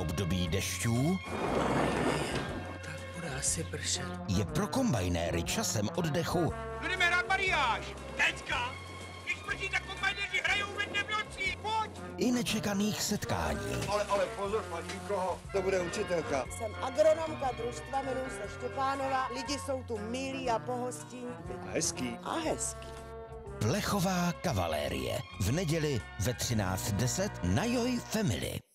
období dešťů Tak bude asi pršet. je pro kombajnéry časem oddechu Budeme hrát mariáž. Teďka? Když prší, tak kombajnéři hrajou ve dne v noci. Pojď! i nečekaných setkání. Ale pozor, Patinko, to bude učitelka. Jsem agronomka družstva, jmenuji se Štěpánova. Lidi jsou tu milí a pohostinní. A hezký. A hezký. Plechová kavalérie v neděli ve 13:10 na Joj Family.